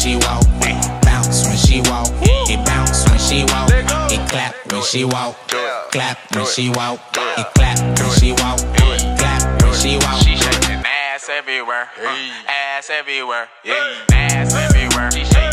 she walk, bounce when she walk, it bounce when she walk, it clap when she walk, clap when she walk, it clap when she walk, clap when she walk. She shaking ass everywhere, ass everywhere, ass everywhere. She shaking